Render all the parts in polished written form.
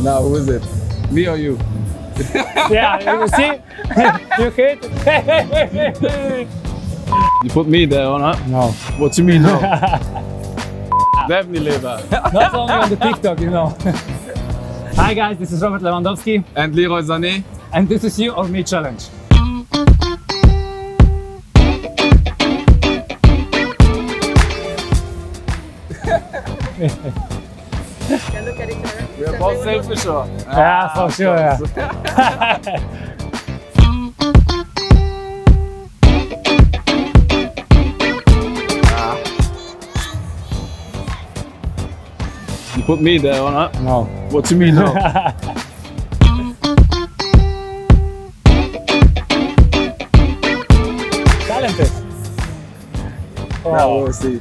Now, who is it? Me or you? Yeah, you see? You hit? You put me there, or not? No. What you mean, no? Definitely Lewa. Not only on the TikTok, you know. Hi guys, this is Lewandowski. And Leroy Sané. And this is You or Me challenge. Can look at each other. We are both selfish, or? Yeah, for sure, yeah. You put me there, or not? No. What you mean, no? Talented. Now we'll see.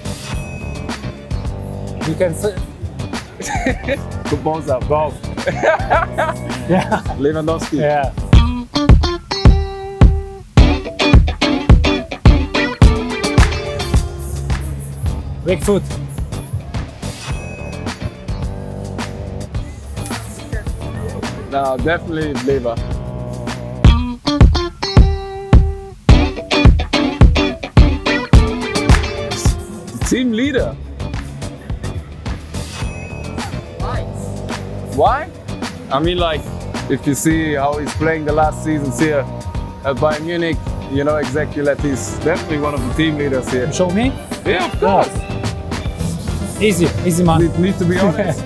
You can see. Put both up. Both. Yeah. Lewandowski. Yeah. Big foot. No, definitely Lewa. Team leader. Why? I mean, like, if you see how he's playing the last seasons here at Bayern Munich, you know exactly that he's definitely one of the team leaders here. Show me? Yeah, of course. Easy man. Need to be honest.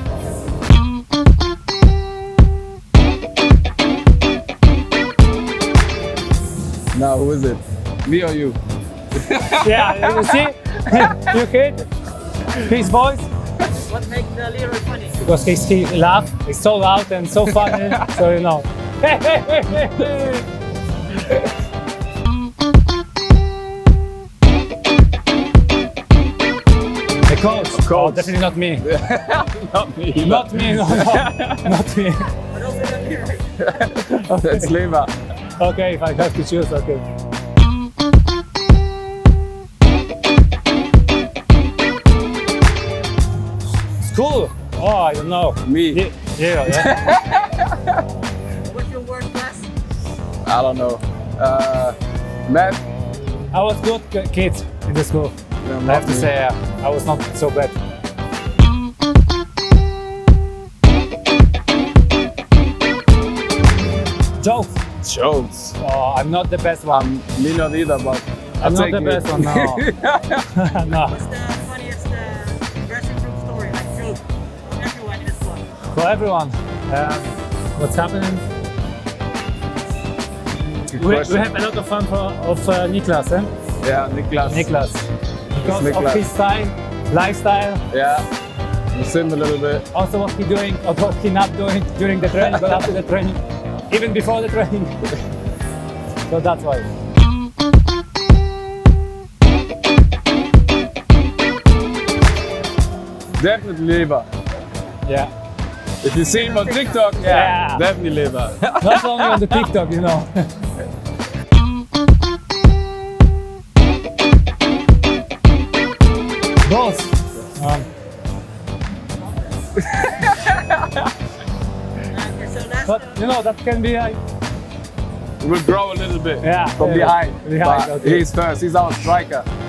Now, who is it? Me or you? Yeah, you see? You hit his voice? What makes Leroy funny? Because he laughs, he's so loud and so funny, so you know. The coach? Oh, definitely not me. Not me. Not me, no, not me. But also not Leroy. That's Lewa. Okay, if I have to choose, okay. School? Oh, I don't know. Me. Yeah. What's your worst class? I don't know. Math? I was good kid in the school. No, I have to say, I was not so bad. Jokes? Jokes. Oh, I'm not the best one. Me not either, but I'm not the best one, no. No. What's the funniest dressing room story? Like joke for everyone in this one. For everyone, what's happening? We have a lot of fun of Niklas, eh? Yeah, Niklas. Because Niklas. of his style, lifestyle. Yeah, we sim a little bit. Also what he doing or what he not doing during the training, but after the training, even before the training. So that's why. Definitely Lewa. Yeah. If you see him on TikTok, yeah. Definitely Lewa. Not only on the TikTok, you know. Both. But you know that can be like. We'll grow a little bit Yeah, from behind. Behind, But okay. he's first. He's our striker.